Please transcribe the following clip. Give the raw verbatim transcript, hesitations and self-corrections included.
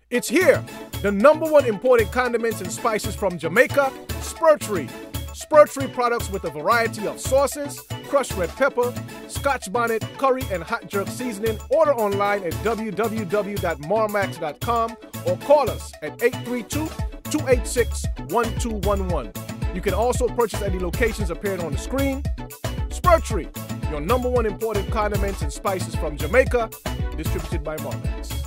It's here, the number one imported condiments and spices from Jamaica, Spurtree. Spurtree products with a variety of sauces, crushed red pepper, scotch bonnet, curry, and hot jerk seasoning. Order online at w w w dot marmax dot com or call us at eight three two, two eight six, one two one one. You can also purchase at the locations appearing on the screen. Spurtree, your number one imported condiments and spices from Jamaica, distributed by Marmax.